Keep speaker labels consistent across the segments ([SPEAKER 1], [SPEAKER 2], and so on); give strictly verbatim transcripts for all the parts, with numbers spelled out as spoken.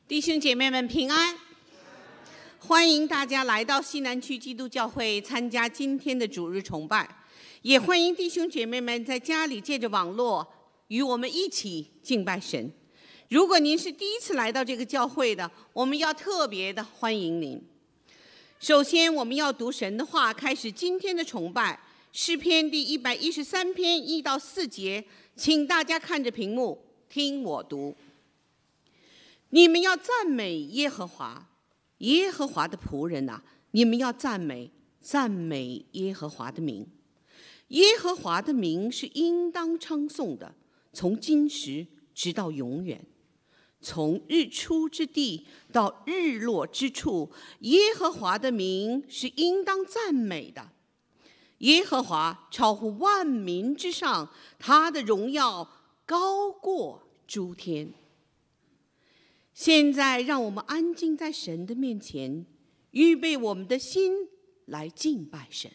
[SPEAKER 1] 弟兄姐妹们平安，欢迎大家来到西南区基督教会参加今天的主日崇拜，也欢迎弟兄姐妹们在家里借着网络与我们一起敬拜神。如果您是第一次来到这个教会的，我们要特别的欢迎您。首先，我们要读神的话，开始今天的崇拜。诗篇第一百一十三篇一到四节，请大家看着屏幕听我读。你们要赞美耶和华，耶和华的仆人呐、啊，你们要赞美赞美耶和华的名。耶和华的名是应当称颂的，从今时直到永远。从日出之地到日落之处，耶和华的名是应当赞美的。耶和华超乎万民之上，他的荣耀高过诸天。现在让我们安静在神的面前，预备我们的心来敬拜神。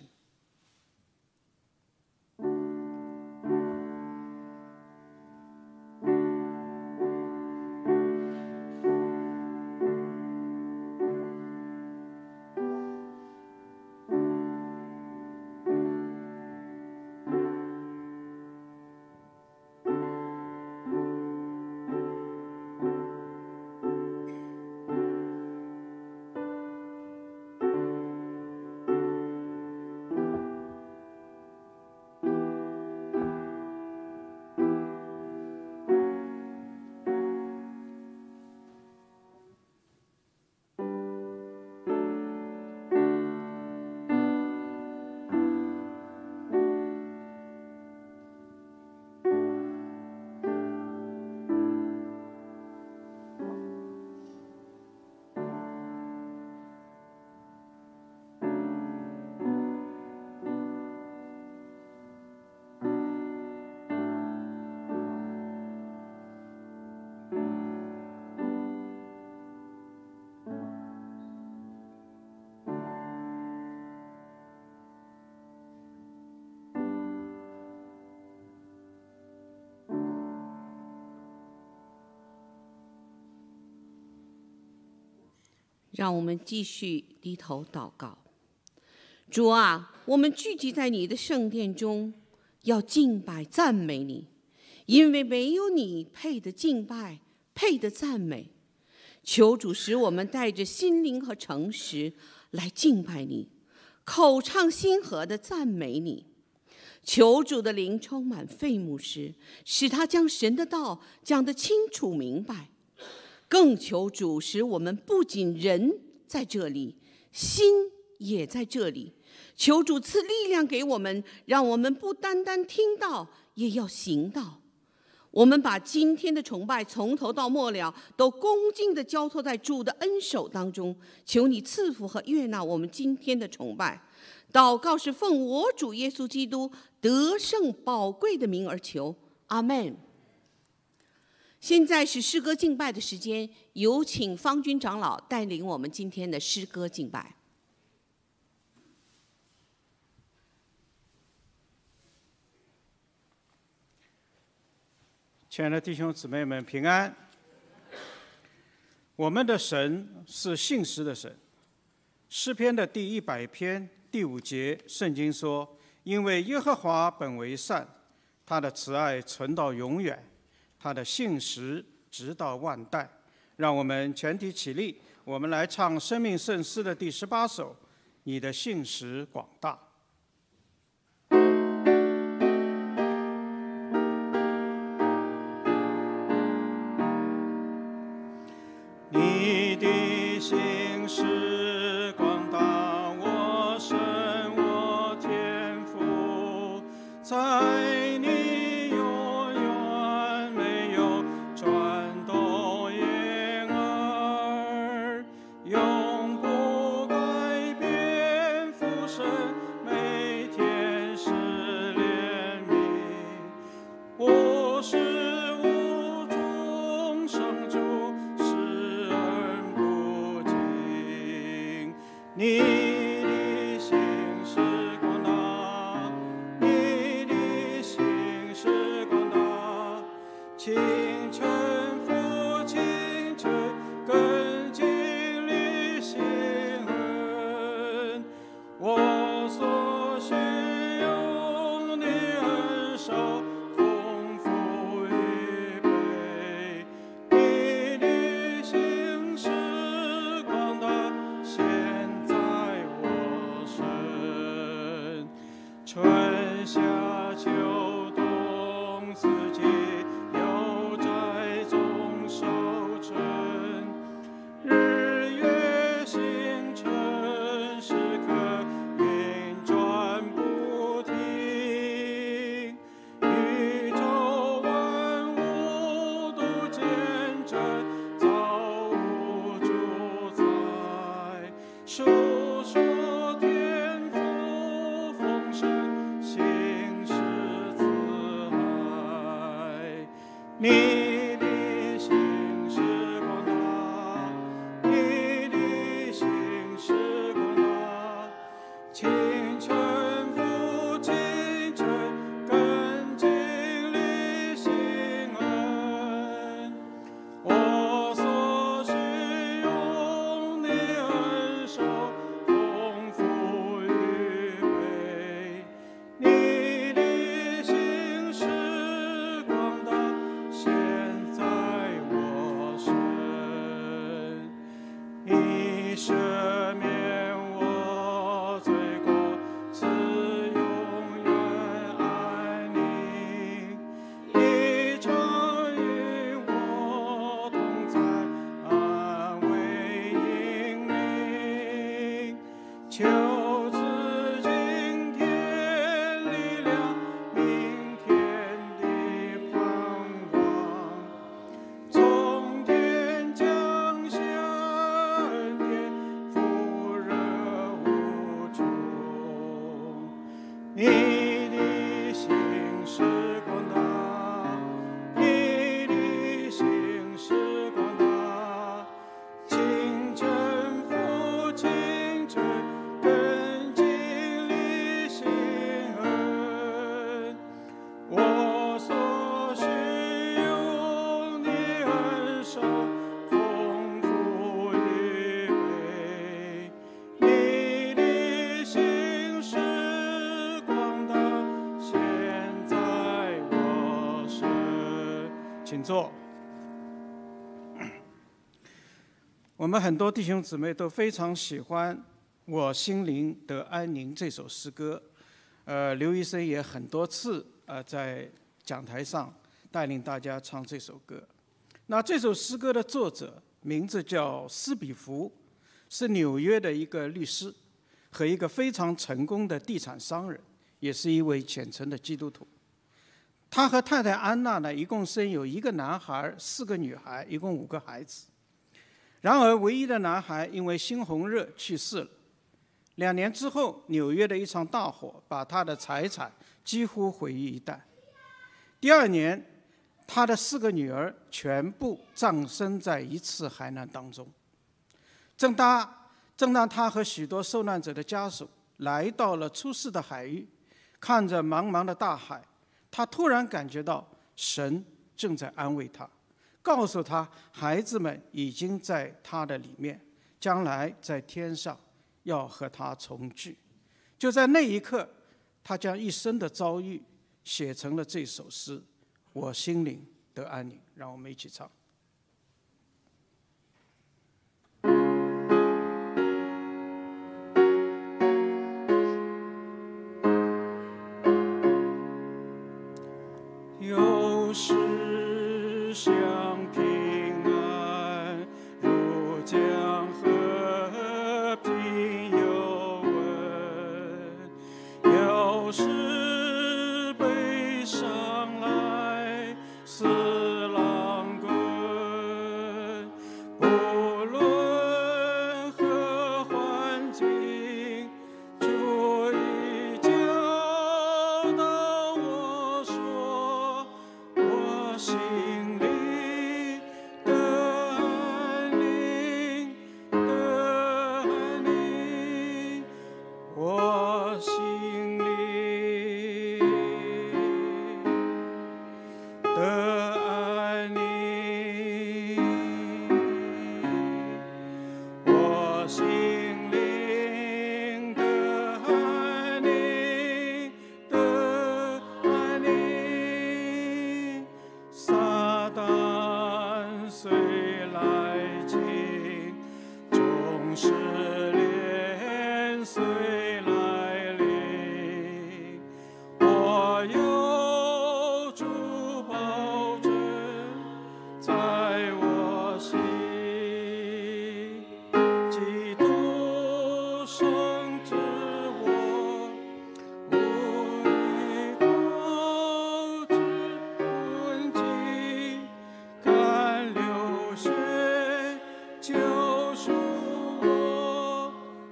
[SPEAKER 1] 让我们继续低头祷告。主啊，我们聚集在你的圣殿中，要敬拜赞美你，因为没有你配的敬拜，配的赞美。求主使我们带着心灵和诚实来敬拜你，口唱心和的赞美你。求主的灵充满费牧师，使他将神的道讲得清楚明白。更求主使我们不仅人在这里，心也在这里。求主赐力量给我们，让我们不单单听到，也要行道。我们把今天的崇拜从头到末了都恭敬地交托在主的恩手当中，求你赐福和悦纳我们今天的崇拜。祷告是奉我主耶稣基督得胜宝贵的名而求，阿们。现在是诗歌敬拜的时间，有请方军长老带领我们今天的诗歌敬拜。
[SPEAKER 2] 亲爱的弟兄姊妹们平安。我们的神是信实的神。诗篇的第一百篇第五节，圣经说：因为耶和华本为善，他的慈爱存到永远，他的信实直到万代。让我们全体起立，我们来唱生命圣诗的第十八首，你的信实广大。你的信实广大，我神我天父，在你永远没有转动婴儿，永不改变父神每天是怜悯，我是无中生主，施恩不尽。你的心是广大，你的心是广大，清晨复清晨，更述说天父丰盛心事慈爱。你的心是广大，你的心是广大，清晨复清晨，更经历心恩。我所需用你恩手丰富预备，你的心是广大，现在我身，你赦免我罪过，赐永远爱你，你常与我同在，安慰引领，求赐今天力量，明天的盼望，从天降下恩典，福热无穷。你的心是广大，你的心是广大，清晨复清晨，更经历心恩。我所需用你恩手丰富预备，你的心是广大，现在我身。请坐。我们很多弟兄姊妹都非常喜欢《我心灵得安宁》这首诗歌，呃，刘医生也很多次呃在讲台上带领大家唱这首歌。那这首诗歌的作者名字叫斯比福，是纽约的一个律师和一个非常成功的地产商人，也是一位虔诚的基督徒。他和太太安娜呢，一共生有一个男孩，四个女孩，一共五个孩子。然而，唯一的男孩因为猩红热去世了。两年之后，纽约的一场大火把他的财产几乎毁于一旦。第二年，他的四个女儿全部葬身在一次海难当中。正当正当他和许多受难者的家属来到了出事的海域，看着茫茫的大海，他突然感觉到神正在安慰他，告诉他孩子们已经在他的里面，将来在天上要和他重聚。就在那一刻，他将一生的遭遇写成了这首诗《我心灵得安宁》。让我们一起唱。有时想平安如江河平有稳，有时悲伤来似浪滚，不论何环境，主已教导我说，我心里的安宁，的安宁，我心里的安宁，我心灵的安宁，的安宁。撒旦虽来侵，终是连随来临。我有主保证，在我心，基督圣之我，无依靠之困境，甘流血救赎我，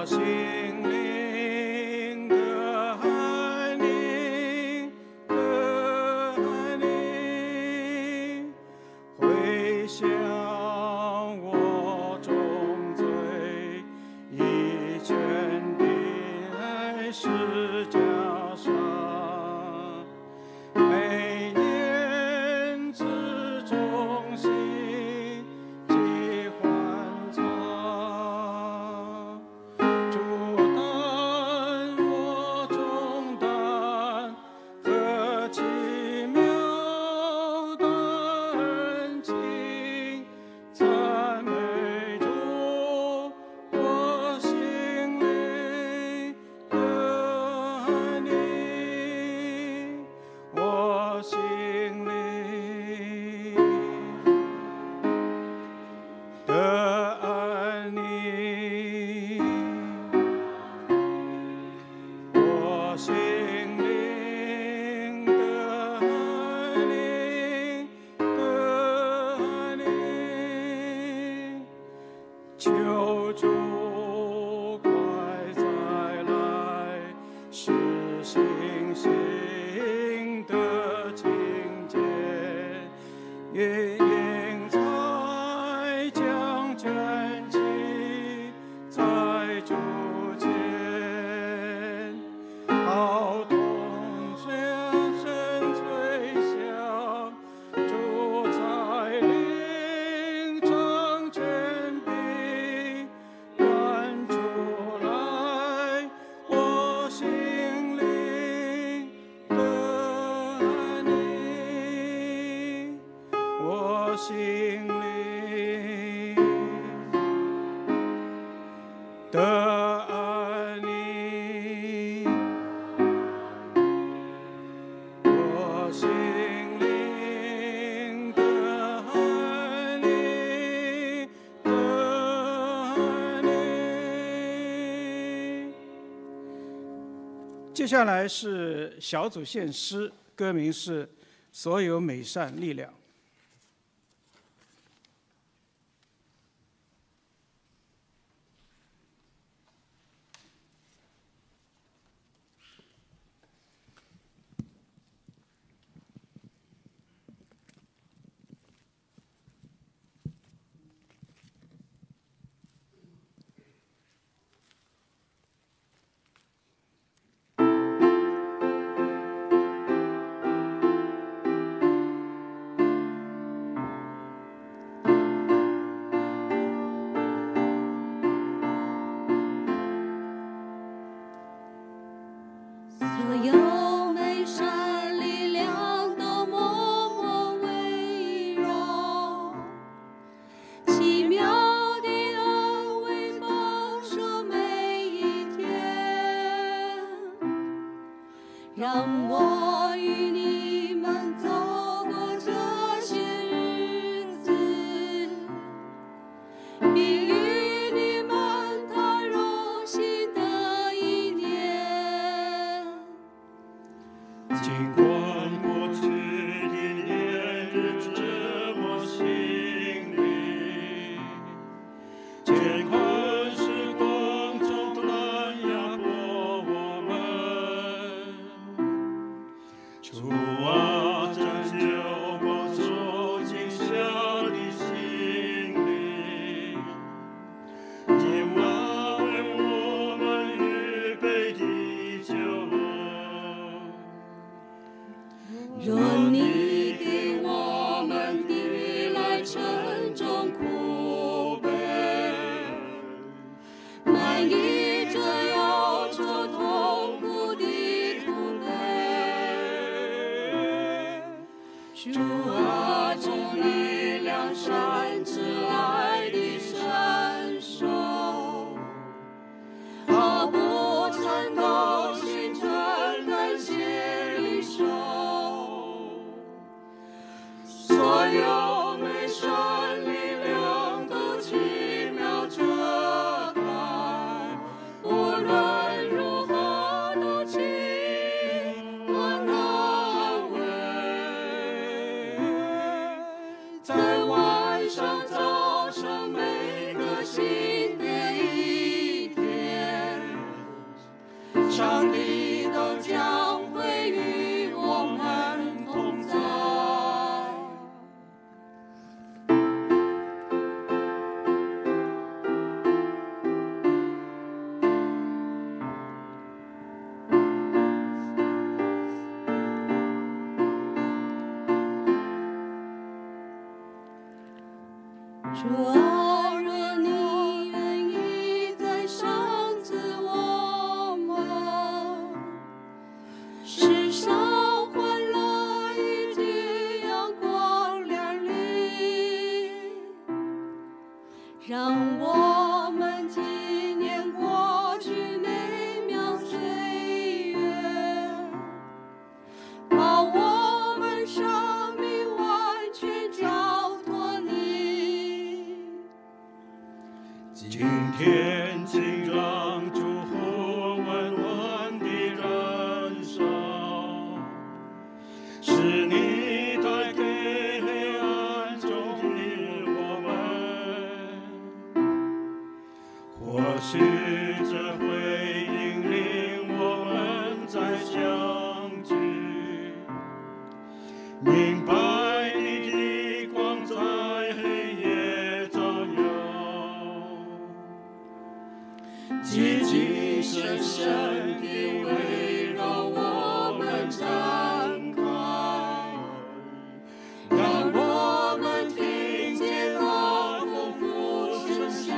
[SPEAKER 2] 接下来是小组献诗，歌名是《所有美善力量》。
[SPEAKER 3] 上帝都将会与我们同在。主啊，若你愿意再赏赐我们，世上欢乐以及阳光亮丽，让我们纪念过去美妙岁月，把我们生命完全交托你。
[SPEAKER 4] 今天请让祝福稳稳的人生，是你带给黑暗中的我们，或许这会引领我们再相聚，明白你的光在黑夜照耀。积极深深地围绕我们展开，让我们听见那丰富声响，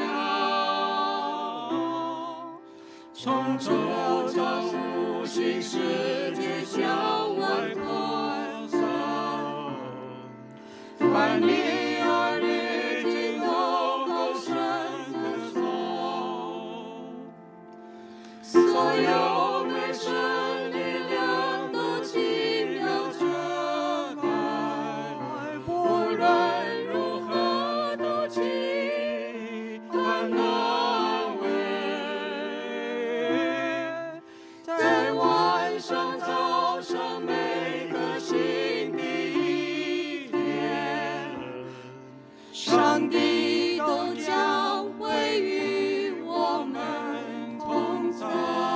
[SPEAKER 4] 从周遭无形世界向外扩散，凡你儿女今后都深可颂。所有人生力量都奇妙遮盖，无论如何都期盼安慰。在晚上早上每个新的一天，上帝都将会与我们同在。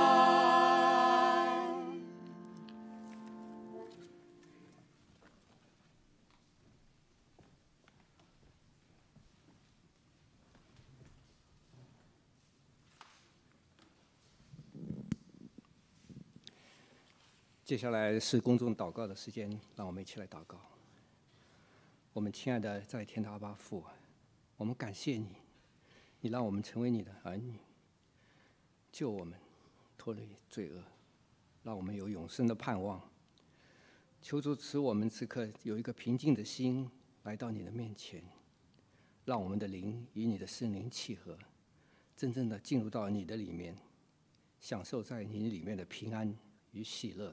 [SPEAKER 5] 接下来是公众祷告的时间，让我们一起来祷告。我们亲爱的在天的阿爸父，我们感谢你，你让我们成为你的儿女，救我们脱离罪恶，让我们有永生的盼望。求主使我们此刻有一个平静的心来到你的面前，让我们的灵与你的圣灵契合，真正的进入到你的里面，享受在你里面的平安与喜乐。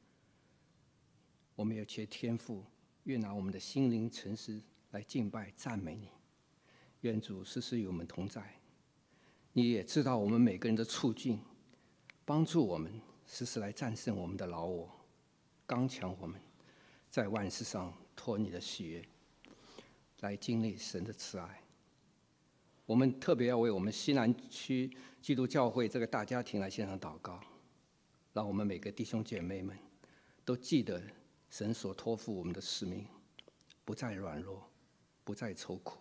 [SPEAKER 5] 我们有些天父，愿拿我们的心灵诚实来敬拜赞美你。愿主时时与我们同在。你也知道我们每个人的处境，帮助我们时时来战胜我们的老我，刚强我们，在万事上托你的喜悦，来经历神的慈爱。我们特别要为我们西南区基督教会这个大家庭来献上祷告，让我们每个弟兄姐妹们都记得神所托付我们的使命，不再软弱，不再愁苦，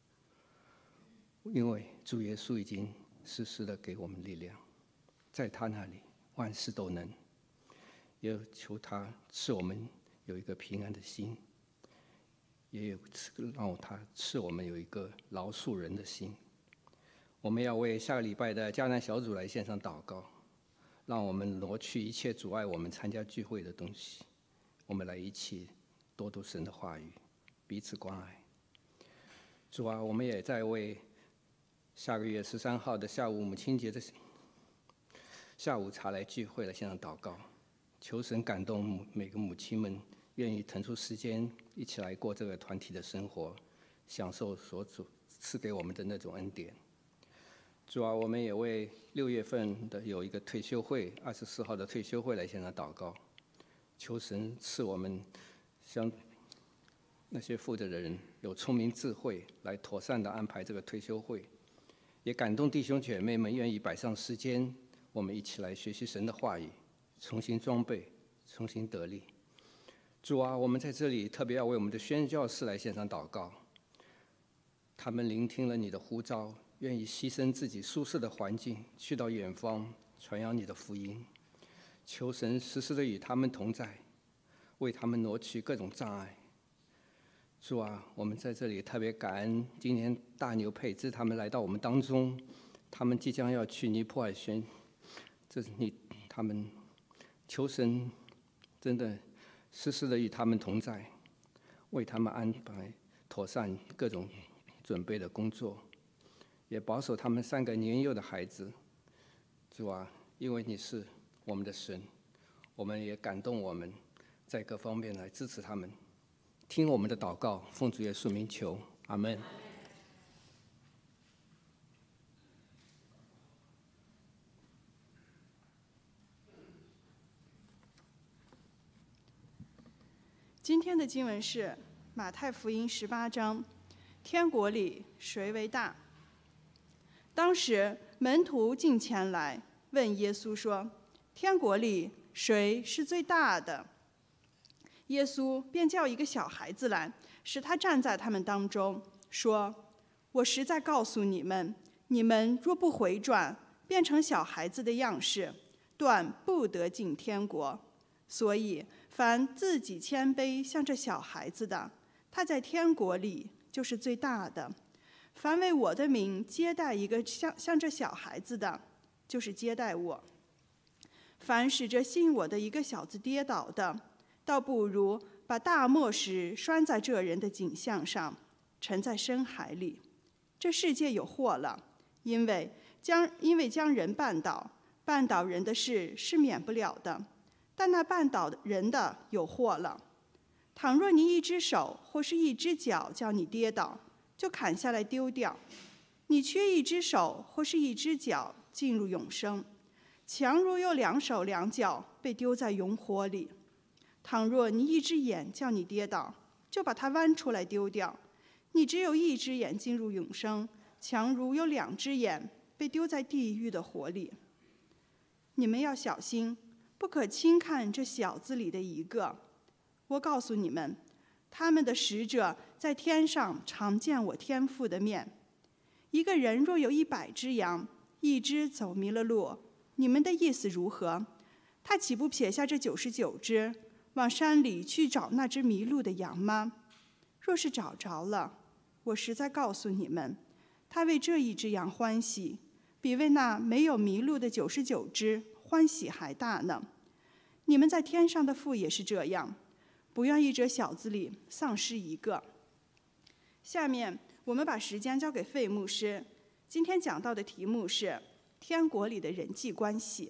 [SPEAKER 5] 因为主耶稣已经时时的给我们力量，在他那里万事都能。也求他赐我们有一个平安的心，也有让他赐我们有一个饶恕人的心。我们要为下个礼拜的迦南小组来献上祷告，让我们挪去一切阻碍我们参加聚会的东西，我们来一起多读神的话语，彼此关爱。主啊，我们也在为下个月十三号的下午母亲节的下午茶来聚会来献上祷告，求神感动每个母亲们愿意腾出时间一起来过这个团体的生活，享受所主赐给我们的那种恩典。主啊，我们也为六月份的有一个退休会，二十四号的退休会来献上祷告，求神赐我们像那些负责人有聪明智慧，来妥善的安排这个退休会，也感动弟兄姐妹们愿意摆上时间我们一起来学习神的话语，重新装备，重新得力。主啊，我们在这里特别要为我们的宣教士来献上祷告。他们聆听了你的呼召，愿意牺牲自己舒适的环境，去到远方传扬你的福音。求神时时的与他们同在，为他们挪去各种障碍。主啊，我们在这里特别感恩今天大牛佩芝他们来到我们当中，他们即将要去尼泊尔宣，这是你他们求神真的时时的与他们同在，为他们安排妥善各种准备的工作，也保守他们三个年幼的孩子。主啊，因为你是我们的神，我们也感动我们在各方面来支持他们。听我们的祷告，奉主耶稣名求，阿们。
[SPEAKER 6] 今天的经文是马太福音十八章，天国里谁为大？当时门徒进前来问耶稣说：“天国里谁是最大的？”耶稣便叫一个小孩子来，使他站在他们当中，说：“我实在告诉你们，你们若不回转，变成小孩子的样式，断不得进天国。所以，凡自己谦卑像这小孩子的，他在天国里就是最大的。凡为我的名接待一个像像这小孩子的，就是接待我。凡使这信我的一个小子跌倒的，倒不如把大磨石拴在这人的颈项上，沉在深海里。这世界有祸了，因为将因为将人绊倒，绊倒人的事是免不了的，但那绊倒人的有祸了。倘若你一只手或是一只脚叫你跌倒，就砍下来丢掉。你缺一只手或是一只脚进入永生，强如有两手两脚被丢在永火里。倘若你一只眼叫你跌倒，就把它剜出来丢掉。你只有一只眼进入永生，强如有两只眼被丢在地狱的火里。你们要小心，不可轻看这小子里的一个。我告诉你们，他们的使者在天上常见我天父的面。一个人若有一百只羊，一只走迷了路，你们的意思如何？他岂不撇下这九十九只，往山里去找那只迷路的羊吗？若是找着了，我实在告诉你们，他为这一只羊欢喜，比为那没有迷路的九十九只欢喜还大呢。你们在天上的父也是这样，不愿意这小子里丧失一个。下面我们把时间交给费牧师，今天讲到的题目是天国里的人际关系。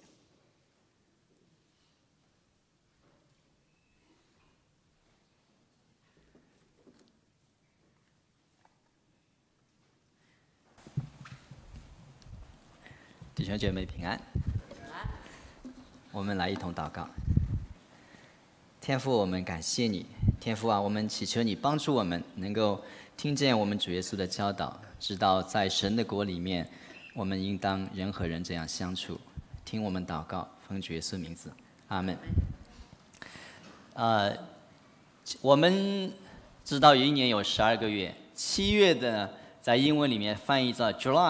[SPEAKER 7] 弟兄姐妹平安，我们来一同祷告。天父，我们感谢你，天父啊，我们祈求你帮助我们能够听见我们主耶稣的教导，知道在神的国里面，我们应当人和人这样相处。听我们祷告，奉主耶稣名字，阿们。呃，我们知道有一年有十二个月，七月的在英文里面翻译叫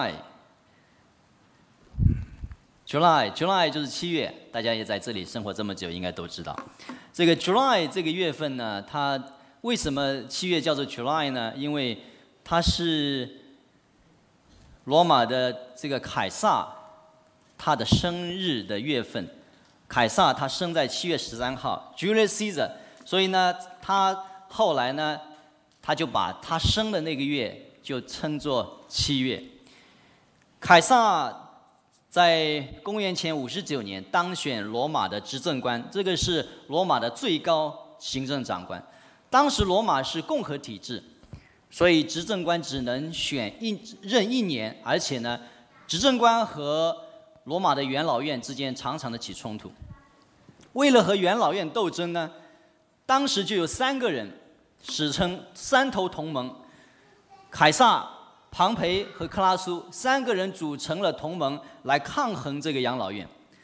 [SPEAKER 7] July。July July 就是七月，大家也在这里生活这么久，应该都知道。这个 July 这个月份呢，它为什么七月叫做 July 呢？因为它是罗马的这个凯撒他的生日的月份。凯撒他生在七月十三号 ，Julius Caesar， 所以呢，他后来呢，他就把他生的那个月就称作七月。凯撒在公元前五十九年当选罗马的执政官，这个是罗马的最高行政长官。当时罗马是共和体制，所以执政官只能选一任一年，而且呢，执政官和罗马的元老院之间常常的起冲突。为了和元老院斗争呢，当时就有三个人，史称三头同盟，凯撒、庞培和克拉苏三个人组成了同盟来抗衡这个养老院。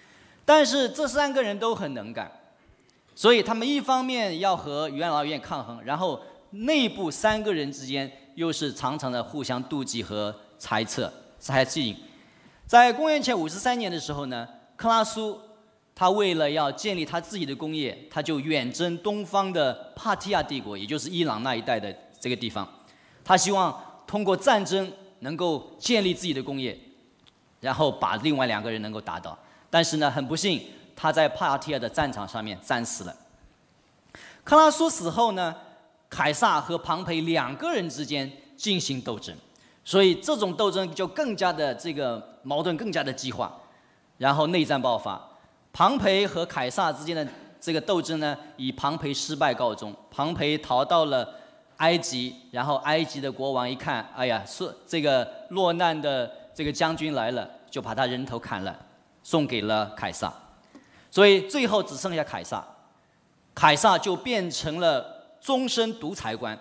[SPEAKER 7] 但是这三个人都很能干，所以他们一方面要和元老院抗衡，然后内部三个人之间又是常常的互相妒忌和猜测、猜忌。在公元前五十三年的时候呢，克拉苏他为了要建立他自己的工业，他就远征东方的帕提亚帝国，也就是伊朗那一带的这个地方。他希望通过战争能够建立自己的工业，然后把另外两个人能够打倒。但是呢，很不幸，他在帕提亚的战场上面战死了。克拉苏死后呢，凯撒和庞培两个人之间进行斗争，所以这种斗争就更加的这个矛盾更加的激化，然后内战爆发。庞培和凯撒之间的这个斗争呢，以庞培失败告终。庞培逃到了埃及，然后埃及的国王一看，哎呀，是这个落难的这个将军来了，就把他人头砍了，送给了凯撒。所以最后只剩下凯撒，凯撒就变成了终身独裁官。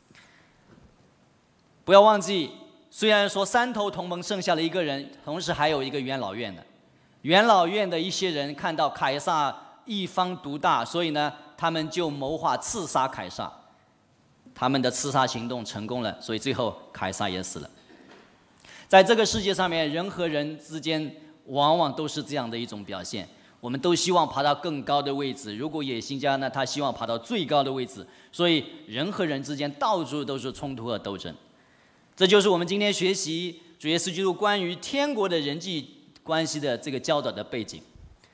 [SPEAKER 7] 不要忘记，虽然说三头同盟剩下了一个人，同时还有一个元老院的。元老院的一些人看到凯撒一方独大，所以呢，他们就谋划刺杀凯撒。他们的刺杀行动成功了，所以最后凯撒也死了。在这个世界上面，人和人之间往往都是这样的一种表现。我们都希望爬到更高的位置，如果野心家呢，他希望爬到最高的位置，所以人和人之间到处都是冲突和斗争。这就是我们今天学习主耶稣基督关于天国的人际关系的这个教导的背景。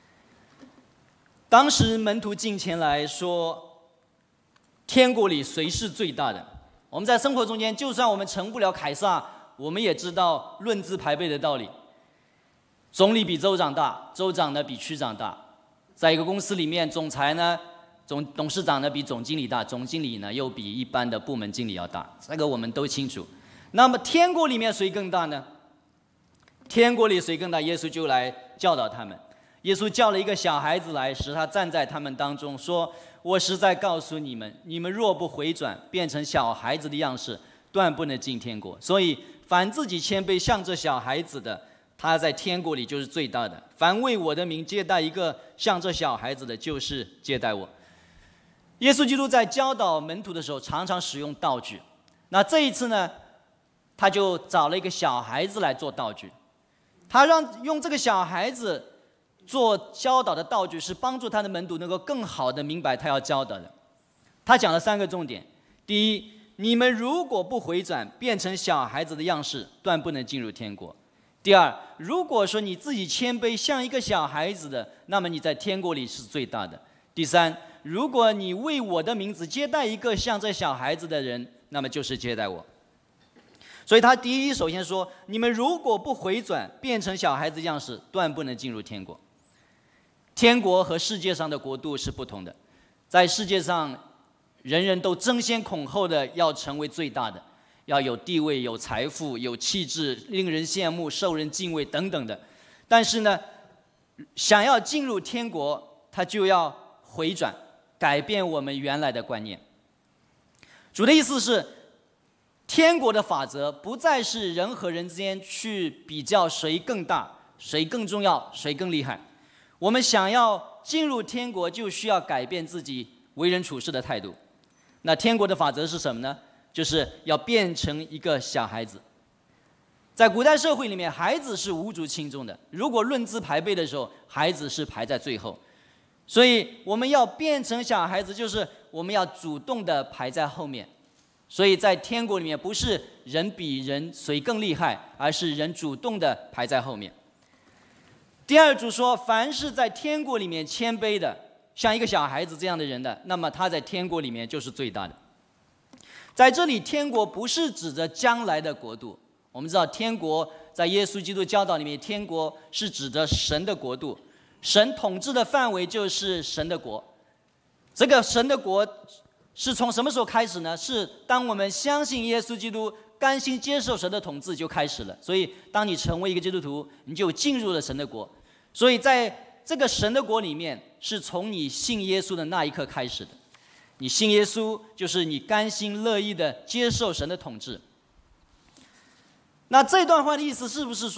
[SPEAKER 7] 当时门徒进前来说，天国里谁是最大的？我们在生活中间，就算我们成不了凯撒，我们也知道论资排辈的道理。总理比州长大，州长呢比区长大。在一个公司里面，总裁呢、总董事长呢比总经理大，总经理呢又比一般的部门经理要大，这个我们都清楚。那么天国里面谁更大呢？天国里谁更大？耶稣就来教导他们。耶稣叫了一个小孩子来，使他站在他们当中，说：“我实在告诉你们，你们若不回转，变成小孩子的样式，断不能进天国。所以，凡自己谦卑像这小孩子的，他在天国里就是最大的。凡为我的名接待一个像这小孩子的，就是接待我。”耶稣基督在教导门徒的时候，常常使用道具。那这一次呢，他就找了一个小孩子来做道具。他让用这个小孩子做教导的道具，是帮助他的门徒能够更好的明白他要教导的。他讲了三个重点：第一，你们如果不回转，变成小孩子的样式，断不能进入天国；第二，如果说你自己谦卑像一个小孩子的，那么你在天国里是最大的；第三，如果你为我的名字接待一个像这小孩子的人，那么就是接待我。所以他第一首先说，你们如果不回转，变成小孩子样式，断不能进入天国。天国和世界上的国度是不同的，在世界上人人都争先恐后的要成为最大的，要有地位、有财富、有气质，令人羡慕、受人敬畏等等的。但是呢，想要进入天国，他就要回转，改变我们原来的观念。主的意思是，天国的法则不再是人和人之间去比较谁更大、谁更重要、谁更厉害。我们想要进入天国，就需要改变自己为人处事的态度。那天国的法则是什么呢？就是要变成一个小孩子。在古代社会里面，孩子是无足轻重的。如果论资排辈的时候，孩子是排在最后。所以我们要变成小孩子，就是我们要主动的排在后面。所以在天国里面，不是人比人谁更厉害，而是人主动的排在后面。第二主说，凡是在天国里面谦卑的，像一个小孩子这样的人的，那么他在天国里面就是最大的。在这里，天国不是指着将来的国度。我们知道，天国在耶稣基督教导里面，天国是指着神的国度，神统治的范围就是神的国。这个神的国是从什么时候开始呢？是当我们相信耶稣基督，甘心接受神的统治就开始了。所以，当你成为一个基督徒，你就进入了神的国。所以，在这个神的国里面，是从你信耶稣的那一刻开始的。你信耶稣，就是你甘心乐意的接受神的统治。那这段话的意思是不是说，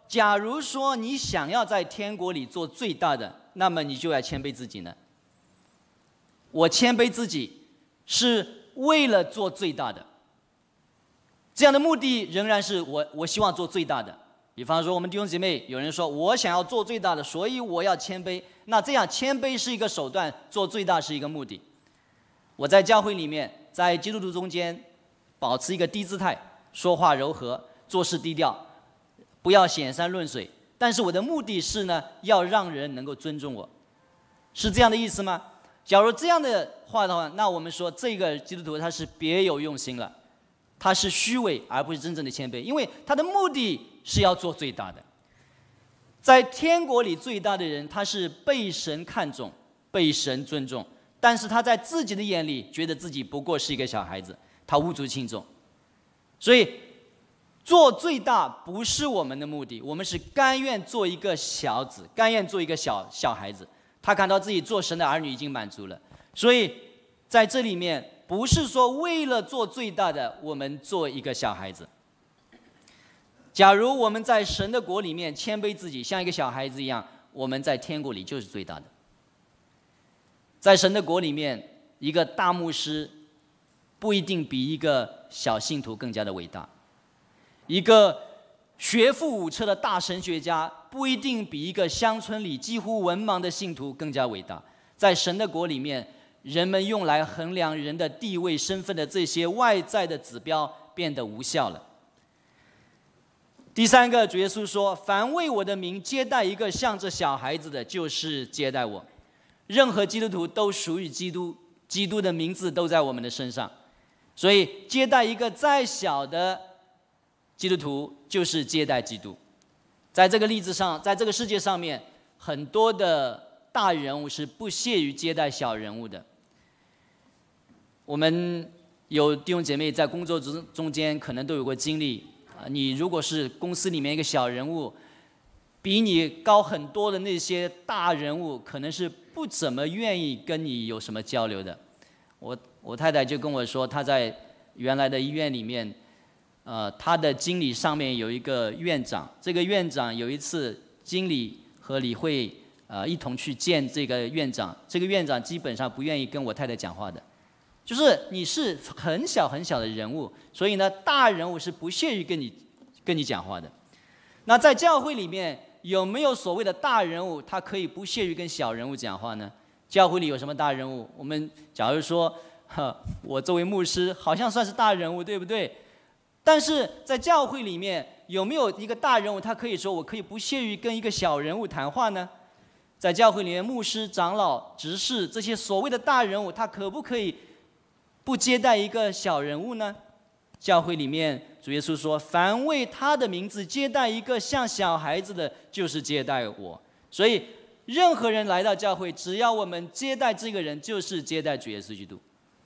[SPEAKER 7] 假如说你想要在天国里做最大的，那么你就要谦卑自己呢。我谦卑自己是为了做最大的，这样的目的仍然是我我希望做最大的。比方说我们弟兄姐妹有人说我想要做最大的，所以我要谦卑，那这样谦卑是一个手段，做最大是一个目的。我在教会里面，在基督徒中间保持一个低姿态，说话柔和，做事低调，不要显山论水，但是我的目的是呢，要让人能够尊重我，是这样的意思吗？假如这样的话的话，那我们说这个基督徒他是别有用心了，他是虚伪而不是真正的谦卑，因为他的目的是要做最大的。在天国里最大的人，他是被神看重，被神尊重，但是他在自己的眼里觉得自己不过是一个小孩子，他无足轻重。所以做最大不是我们的目的，我们是甘愿做一个小子，甘愿做一个小小孩子。他感到自己做神的儿女已经满足了，所以在这里面不是说为了做最大的，我们做一个小孩子。假如我们在神的国里面谦卑自己，像一个小孩子一样，我们在天国里就是最大的。在神的国里面，一个大牧师不一定比一个小信徒更加的伟大，一个学富五车的大神学家不一定比一个乡村里几乎文盲的信徒更加伟大。在神的国里面，人们用来衡量人的地位身份的这些外在的指标变得无效了。第三个，主耶稣说，凡为我的名接待一个像这小孩子的，就是接待我。任何基督徒都属于基督，基督的名字都在我们的身上，所以接待一个再小的基督徒就是接待基督。在这个例子上，在这个世界上面，很多的大人物是不屑于接待小人物的。我们有弟兄姐妹在工作中中间可能都有过经历啊，你如果是公司里面一个小人物，比你高很多的那些大人物，可能是不怎么愿意跟你有什么交流的。我我太太就跟我说，她在原来的医院里面。呃，他的经理上面有一个院长，这个院长有一次经理和理会呃一同去见这个院长，这个院长基本上不愿意跟我太太讲话的，就是你是很小很小的人物，所以呢大人物是不屑于跟你跟你讲话的。那在教会里面有没有所谓的大人物，他可以不屑于跟小人物讲话呢？教会里有什么大人物？我们假如说，呵，我作为牧师好像算是大人物，对不对？但是在教会里面有没有一个大人物，他可以说我可以不屑于跟一个小人物谈话呢？在教会里面，牧师、长老、执事这些所谓的大人物，他可不可以不接待一个小人物呢？教会里面，主耶稣说，凡为他的名字接待一个像小孩子的，就是接待我。所以任何人来到教会，只要我们接待这个人，就是接待主耶稣基督。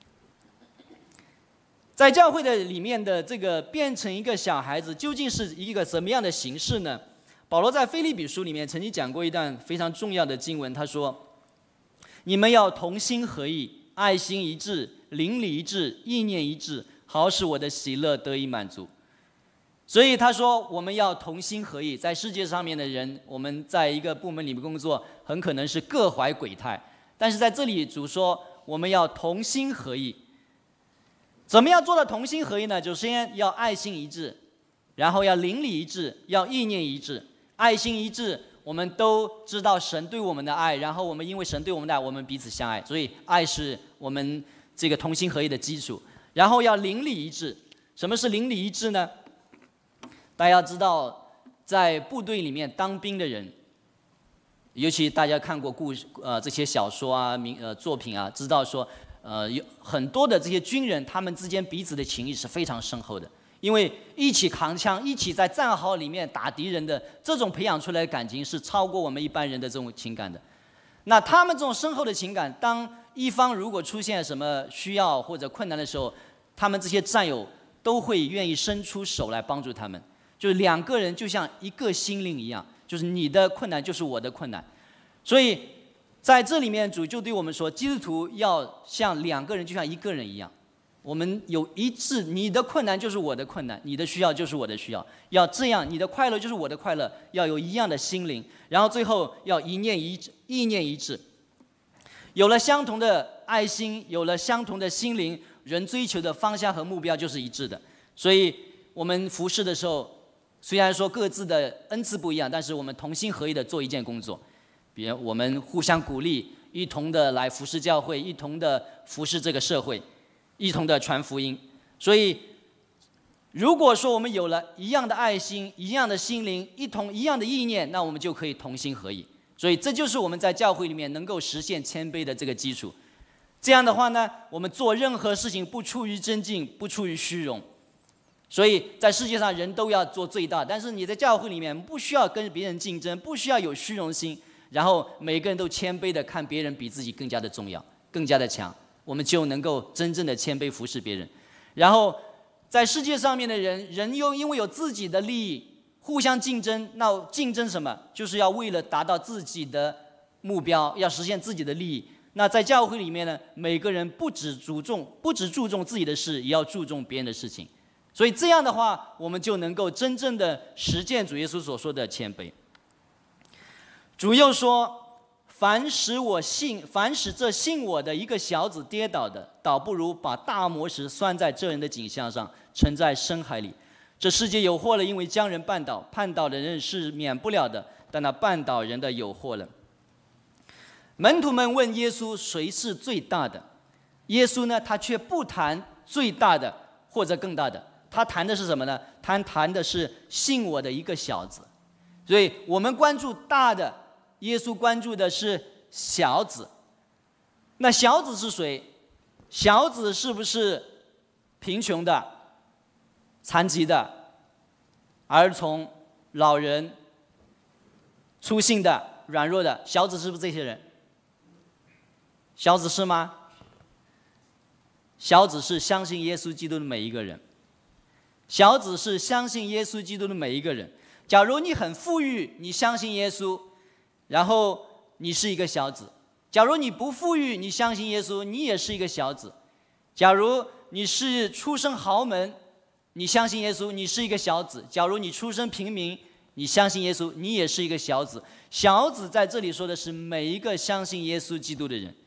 [SPEAKER 7] 在教会的里面的这个变成一个小孩子，究竟是一个什么样的形式呢？保罗在腓立比书里面曾经讲过一段非常重要的经文，他说：“你们要同心合意，爱心一致，灵里一致，意念一致，好使我的喜乐得以满足。”所以他说我们要同心合意。在世界上面的人，我们在一个部门里面工作，很可能是各怀鬼胎，但是在这里主说我们要同心合意。怎么样做到同心合一呢？首先要爱心一致，然后要灵里一致，要意念一致。爱心一致，我们都知道神对我们的爱，然后我们因为神对我们的爱，我们彼此相爱，所以爱是我们这个同心合一的基础。然后要灵里一致。什么是灵里一致呢？大家知道，在部队里面当兵的人，尤其大家看过故事呃这些小说啊、名呃作品啊，知道说。呃，有很多的这些军人，他们之间彼此的情谊是非常深厚的，因为一起扛枪，一起在战壕里面打敌人的这种培养出来的感情，是超过我们一般人的这种情感的。那他们这种深厚的情感，当一方如果出现什么需要或者困难的时候，他们这些战友都会愿意伸出手来帮助他们，就是两个人就像一个心灵一样，就是你的困难就是我的困难，所以。在这里面，主就对我们说，基督徒要像两个人，就像一个人一样。 我们有一致，你的困难就是我的困难，你的需要就是我的需要，要这样，你的快乐就是我的快乐，要有一样的心灵，然后最后要一念一致，意念一致。有了相同的爱心，有了相同的心灵，人追求的方向和目标就是一致的。所以我们服事的时候，虽然说各自的恩赐不一样，但是我们同心合意的做一件工作，比如我们互相鼓励，一同的来服事教会，一同的服事这个社会，一同的传福音。所以如果说我们有了一样的爱心，一样的心灵，一同一样的意念，那我们就可以同心合意。所以这就是我们在教会里面能够实现谦卑的这个基础。这样的话呢，我们做任何事情不出于尊敬，不出于虚荣。所以在世界上人都要做最大，但是你在教会里面不需要跟别人竞争，不需要有虚荣心，然后每个人都谦卑的看别人比自己更加的重要，更加的强，我们就能够真正的谦卑服侍别人。然后在世界上面的人，人又因为有自己的利益，互相竞争，那竞争什么？就是要为了达到自己的目标，要实现自己的利益。那在教会里面呢，每个人不只注重不只注重自己的事，也要注重别人的事情。所以这样的话，我们就能够真正的实践主耶稣所说的谦卑。主又说：“凡使我信，凡使这信我的一个小子跌倒的，倒不如把大磨石拴在这人的颈项上，沉在深海里。这世界有祸了，因为将人绊倒，绊倒的人是免不了的，但那绊倒人的有祸了。”门徒们问耶稣谁是最大的，耶稣呢，他却不谈最大的或者更大的，他谈的是什么呢？他谈的是信我的一个小子。所以我们关注大的，耶稣关注的是小子。那小子是谁？小子是不是贫穷的、残疾的、儿童、老人、粗信的、软弱的？小子是不是这些人？小子是吗？小子是相信耶稣基督的每一个人。小子是相信耶稣基督的每一个人。假如你很富裕，你相信耶稣，然后你是一个小子；假如你不富裕，你相信耶稣，你也是一个小子；假如你是出身豪门，你相信耶稣，你是一个小子；假如你出身平民，你相信耶稣，你也是一个小子。小子在这里说的是每一个相信耶稣基督的人。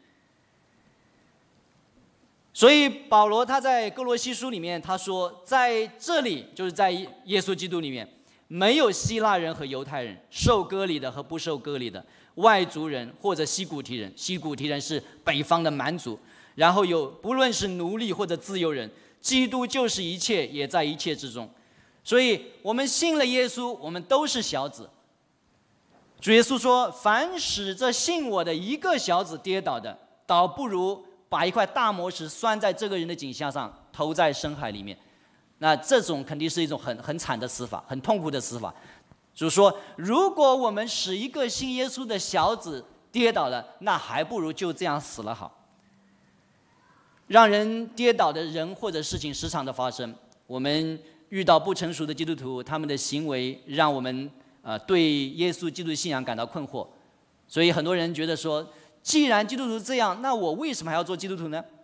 [SPEAKER 7] 所以保罗他在哥罗西书里面他说，在这里就是在耶稣基督里面，没有希腊人和犹太人，受割礼的和不受割礼的，外族人或者西古提人，西古提人是北方的蛮族，然后有不论是奴隶或者自由人，基督就是一切，也在一切之中。所以我们信了耶稣，我们都是小子。主耶稣说：“凡使这信我的一个小子跌倒的，倒不如把一块大磨石拴在这个人的颈项上，投在深海里面。”那这种肯定是一种很很惨的死法，很痛苦的死法。就是说，如果我们使一个信耶稣的小子跌倒了，那还不如就这样死了好。让人跌倒的人或者事情时常的发生，我们遇到不成熟的基督徒，他们的行为让我们呃对耶稣基督的信仰感到困惑。所以很多人觉得说，既然基督徒这样，那我为什么还要做基督徒呢？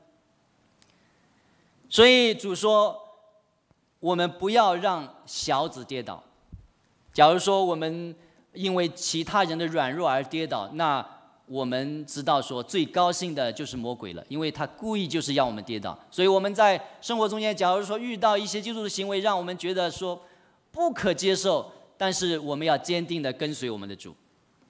[SPEAKER 7] 所以主说，我们不要让小子跌倒。假如说我们因为其他人的软弱而跌倒，那我们知道说最高兴的就是魔鬼了，因为他故意就是要我们跌倒。所以我们在生活中间，假如说遇到一些基督徒的行为让我们觉得说不可接受，但是我们要坚定的跟随我们的主。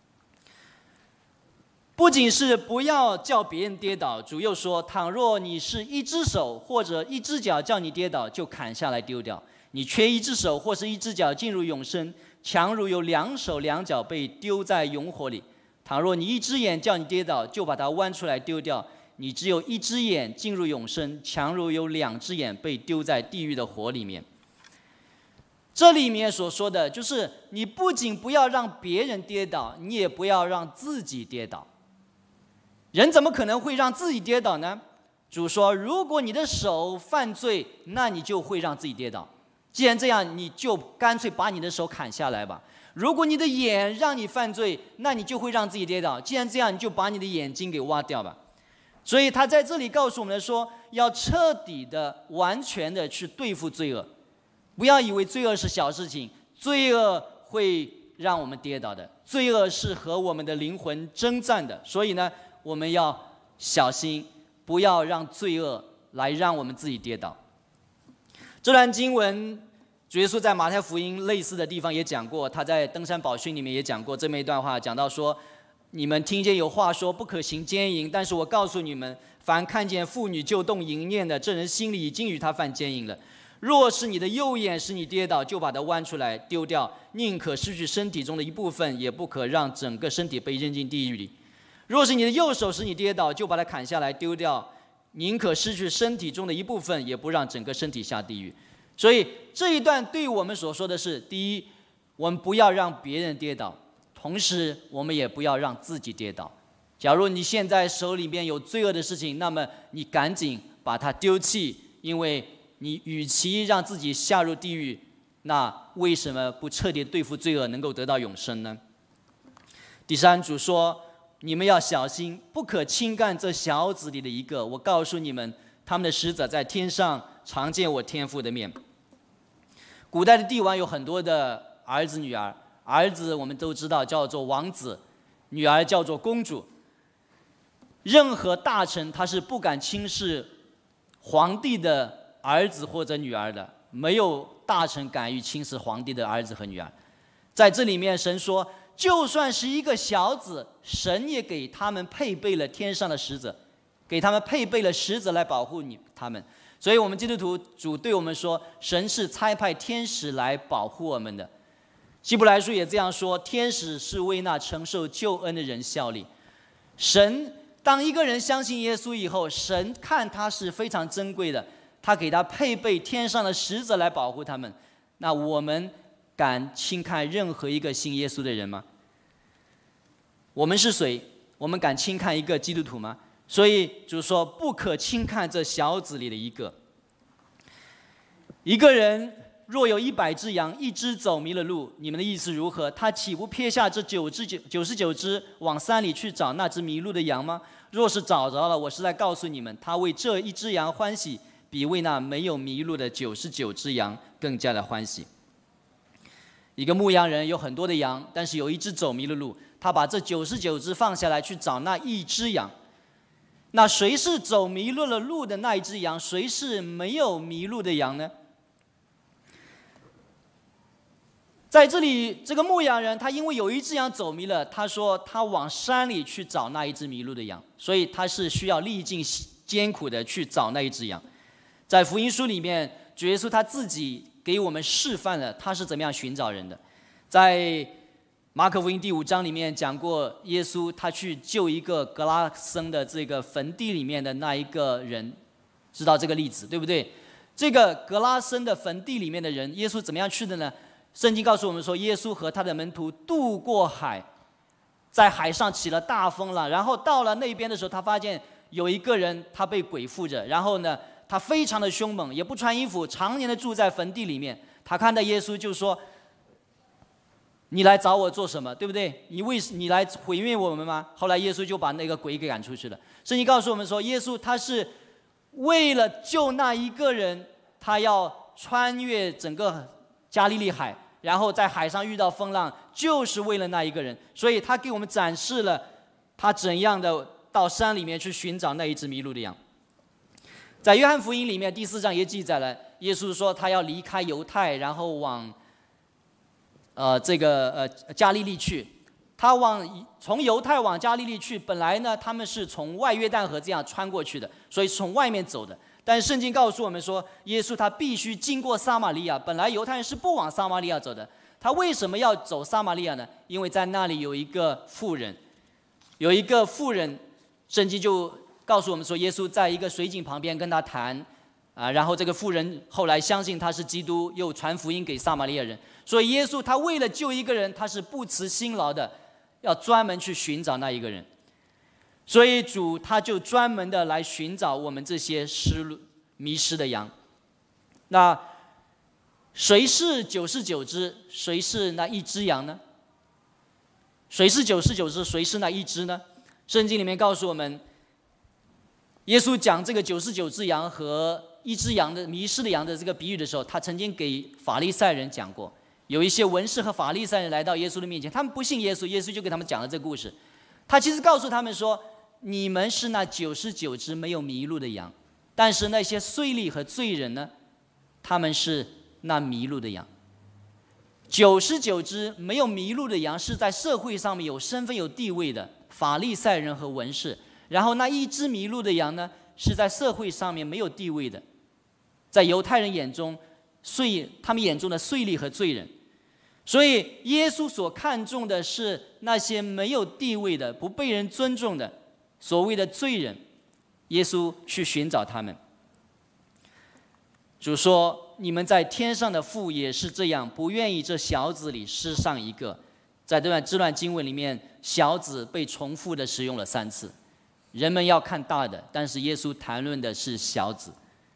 [SPEAKER 7] 不仅是不要叫别人跌倒，主又说，倘若你是一只手或者一只脚叫你跌倒，就砍下来丢掉。你缺一只手或是一只脚进入永生，强如有两手两脚被丢在永火里。倘若你一只眼叫你跌倒，就把它剜出来丢掉。你只有一只眼进入永生，强如有两只眼被丢在地狱的火里面。这里面所说的就是，你不仅不要让别人跌倒，你也不要让自己跌倒。人怎么可能会让自己跌倒呢？主说，如果你的手犯罪，那你就会让自己跌倒。既然这样，你就干脆把你的手砍下来吧。如果你的眼让你犯罪，那你就会让自己跌倒。既然这样，你就把你的眼睛给挖掉吧。 所以他在这里告诉我们说，要彻底的、完全的去对付罪恶。不要以为罪恶是小事情，罪恶会让我们跌倒的，罪恶是和我们的灵魂征战的。所以呢，我们要小心，不要让罪恶来让我们自己跌倒。这段经文，主耶稣在马太福音类似的地方也讲过，他在登山宝训里面也讲过这么一段话，讲到说，你们听见有话说不可行奸淫，但是我告诉你们，凡看见妇女就动淫念的，这人心里已经与他犯奸淫了。若是你的右眼使你跌倒，就把它剜出来丢掉，宁可失去身体中的一部分，也不可让整个身体被扔进地狱里。若是你的右手使你跌倒，就把它砍下来丢掉，宁可失去身体中的一部分，也不让整个身体下地狱。所以这一段对我们所说的是：第一，我们不要让别人跌倒，同时我们也不要让自己跌倒。假如你现在手里面有罪恶的事情，那么你赶紧把它丢弃，因为你与其让自己下入地狱，那为什么不彻底对付罪恶，能够得到永生呢？第三，主说，你们要小心，不可轻干这小子里的一个。我告诉你们，他们的使者在天上常见我天父的面。古代的帝王有很多的儿子女儿，儿子我们都知道叫做王子，女儿叫做公主。任何大臣他是不敢轻视皇帝的儿子或者女儿的，没有大臣敢于轻视皇帝的儿子和女儿。在这里面，神说，就算是一个小子，神也给他们配备了天上的使者，给他们配备了使者来保护你他们。所以我们基督徒主对我们说，神是差派天使来保护我们的。希伯来书也这样说，天使是为那承受救恩的人效力。神当一个人相信耶稣以后，神看他是非常珍贵的，他给他配备天上的使者来保护他们。那我们敢轻看任何一个信耶稣的人吗？我们是谁？我们敢轻看一个基督徒吗？所以主说，不可轻看这小子里的一个。一个人若有一百只羊，一只走迷了路，你们的意思如何？他岂不撇下这九只九十九只往山里去找那只迷路的羊吗？若是找着了，我是在告诉你们，他为这一只羊欢喜，比为那没有迷路的九十九只羊更加的欢喜。一个牧羊人有很多的羊，但是有一只走迷了路，他把这九十九只放下来去找那一只羊。那谁是走迷路了路的那一只羊？谁是没有迷路的羊呢？在这里，这个牧羊人他因为有一只羊走迷了，他说他往山里去找那一只迷路的羊，所以他是需要历尽艰苦的去找那一只羊。在福音书里面，主耶稣他自己给我们示范了他是怎么样寻找人的。在马可福音第五章里面讲过，耶稣他去救一个格拉森的这个坟地里面的那一个人，知道这个例子对不对？这个格拉森的坟地里面的人，耶稣怎么样去的呢？圣经告诉我们说，耶稣和他的门徒渡过海，在海上起了大风浪，然后到了那边的时候，他发现有一个人他被鬼附着，然后呢他非常的凶猛，也不穿衣服，常年的住在坟地里面。他看到耶稣就说，你来找我做什么？对不对？你为你来毁灭我们吗？后来耶稣就把那个鬼给赶出去了。圣经告诉我们说，耶稣他是为了救那一个人，他要穿越整个加利利海，然后在海上遇到风浪，就是为了那一个人。所以他给我们展示了他怎样的到山里面去寻找那一只迷路的羊。在约翰福音里面第四章也记载了，耶稣说他要离开犹太，然后往呃这个呃加利利去。他往从犹太往加利利去，本来呢他们是从外约旦河这样穿过去的，所以是从外面走的。但是圣经告诉我们说，耶稣他必须经过撒玛利亚。本来犹太人是不往撒玛利亚走的，他为什么要走撒玛利亚呢？因为在那里有一个妇人，有一个妇人，圣经就告诉我们说，耶稣在一个水井旁边跟他谈，啊，然后这个妇人后来相信他是基督，又传福音给撒玛利亚人。所以耶稣他为了救一个人，他是不辞辛劳的，要专门去寻找那一个人。所以主他就专门的来寻找我们这些失路迷失的羊。那谁是九十九只？谁是那一只羊呢？谁是九十九只？谁是那一只呢？圣经里面告诉我们， 耶稣讲这个九十九只羊和一只羊的迷失的羊的这个比喻的时候，他曾经给法利赛人讲过。有一些文士和法利赛人来到耶稣的面前，他们不信耶稣，耶稣就给他们讲了这个故事。他其实告诉他们说，你们是那九十九只没有迷路的羊，但是那些税吏和罪人呢，他们是那迷路的羊。九十九只没有迷路的羊是在社会上面有身份有地位的法利赛人和文士，然后那一只迷路的羊呢，是在社会上面没有地位的，在犹太人眼中税他们眼中的税吏和罪人。所以耶稣所看重的是那些没有地位的、不被人尊重的所谓的罪人，耶稣去寻找他们。主说，你们在天上的父也是这样，不愿意这小子里失上一个。在这段这段经文里面，小子被重复的使用了三次。人们要看大的，但是耶稣谈论的是小子。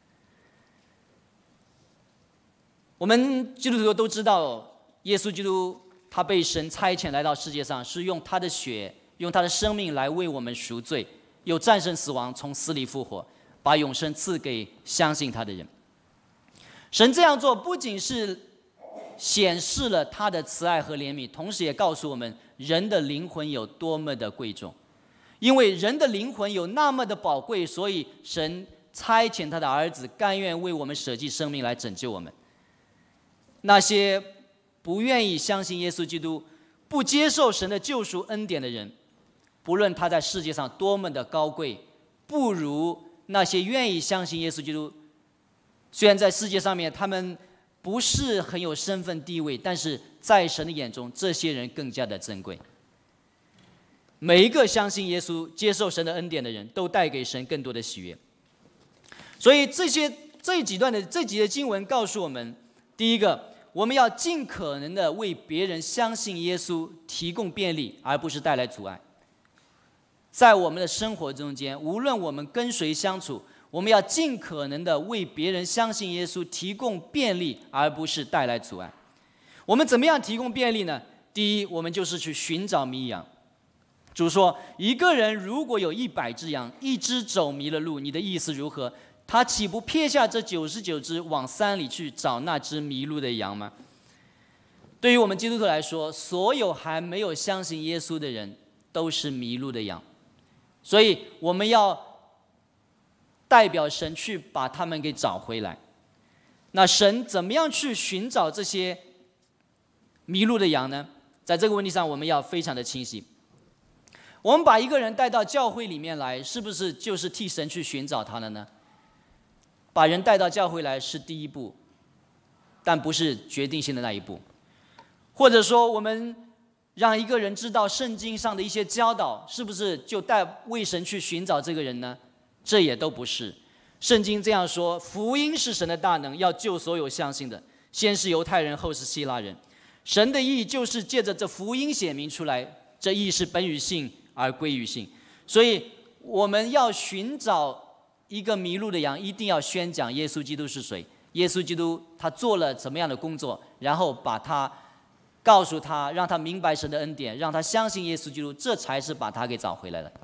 [SPEAKER 7] 我们基督徒都知道，耶稣基督他被神差遣来到世界上，是用他的血、用他的生命来为我们赎罪，又战胜死亡，从死里复活，把永生赐给相信他的人。神这样做不仅是显示了他的慈爱和怜悯，同时也告诉我们人的灵魂有多么的贵重。因为人的灵魂有那么的宝贵，所以神差遣他的儿子，甘愿为我们舍弃生命来拯救我们。那些不愿意相信耶稣基督、不接受神的救赎恩典的人，不论他在世界上多么的高贵，不如那些愿意相信耶稣基督。虽然在世界上面他们不是很有身份地位，但是在神的眼中，这些人更加的珍贵。每一个相信耶稣、接受神的恩典的人，都带给神更多的喜悦。所以这些这几段的这几节经文告诉我们，第一个，我们要尽可能的为别人相信耶稣提供便利，而不是带来阻碍。在我们的生活中间，无论我们跟谁相处，我们要尽可能的为别人相信耶稣提供便利，而不是带来阻碍。我们怎么样提供便利呢？第一，我们就是去寻找迷羊。主说，一个人如果有一百只羊，一只走迷了路，你的意思如何？他岂不撇下这九十九只往山里去找那只迷路的羊吗？对于我们基督徒来说，所有还没有相信耶稣的人都是迷路的羊，所以我们要代表神去把他们给找回来。那神怎么样去寻找这些迷路的羊呢？在这个问题上，我们要非常的清晰。我们把一个人带到教会里面来，是不是就是替神去寻找他了呢？把人带到教会来是第一步，但不是决定性的那一步。或者说，我们让一个人知道圣经上的一些教导，是不是就带为神去寻找这个人呢？这也都不是。圣经这样说，福音是神的大能，要救所有相信的，先是犹太人，后是希腊人。神的义就是借着这福音显明出来，这义是本于信而归于信。所以我们要寻找一个迷路的羊，一定要宣讲耶稣基督是谁，耶稣基督他做了怎么样的工作，然后把他告诉他，让他明白神的恩典，让他相信耶稣基督，这才是把他给找回来了。